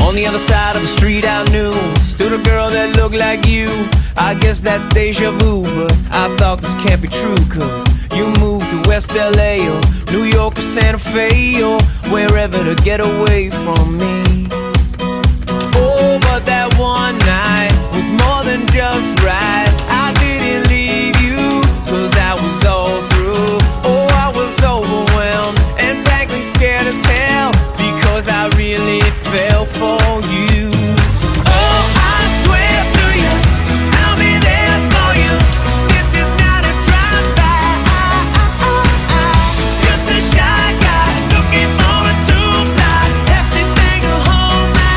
On the other side of the street I knew stood a girl that looked like you. I guess that's deja vu, but I thought this can't be true, 'cause you moved to West LA or New York or Santa Fe or wherever to get away from me. Oh, but that one night was more than just right. I didn't leave you 'cause I was all through. Oh, I was overwhelmed and frankly scared as hell, because I really fell for you. Oh, I swear to you, I'll be there for you. This is not a drive-by. Just a shy guy looking for a two-fly, hefty thing to hold my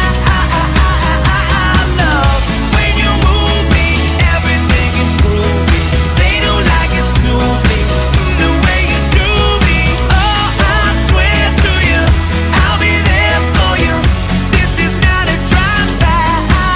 love. When you move me, everything is groovy. They don't like it, sue me the way you do me. Oh, I swear to you, I'll be there for you. This is not a drive-by.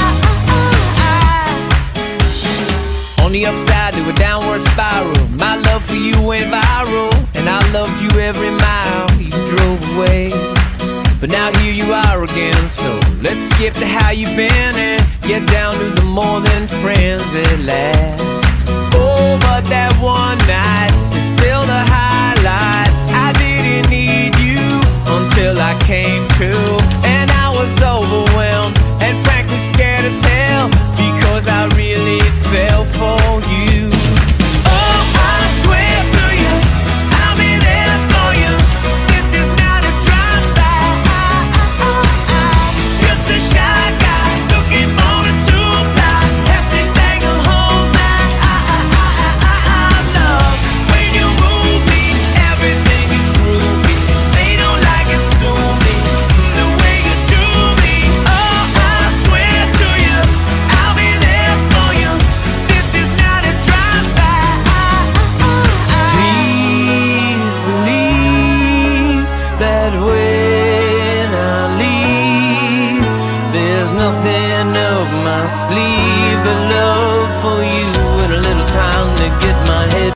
On the upside to a downward spiral, my love for you went viral, and I loved you every mile you drove away. But now here you are again, so let's skip to how you've been and get down to the more than friends at last. Oh, but that one night is still the highlight. I didn't need you until I came to, and I was overwhelmed and frankly scared as hell, because I really fell for you. Oh, I swear to you, I'll be there for you. This is not a drive-by. Just a shy guy looking for a two-fly, hefty thing to hold my love. When you move me, everything is groovy. They don't like it, sue me the way you do me. Oh, I swear to you, I'll be there for you. This is not a drive-by. Please believe that when I leave, there's nothing up my sleeve but love for you, and a little time to get my head